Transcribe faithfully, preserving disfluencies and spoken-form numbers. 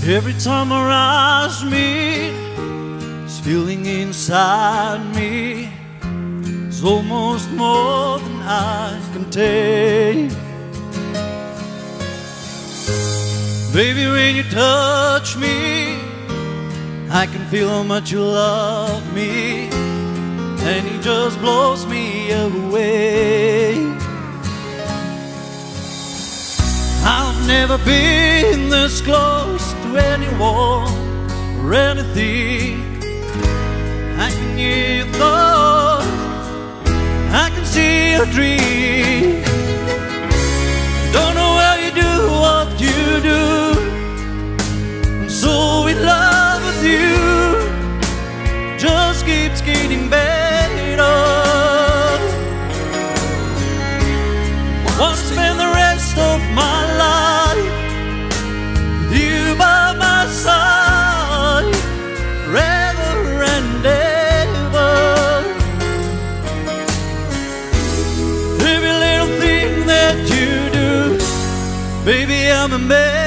Every time our eyes meet, this feeling inside me is almost more than I can take. Baby, when you touch me, I can feel how much you love me, and it just blows me away. I've never been this close to anyone or anything. I can hear your thoughts, I can see your dreams. Don't know how you do what you do, I'm so in love with you. Just keeps getting better. Want to spend the rest of my life with you by my side, forever and ever. Every little thing that you do, baby, I'm a man.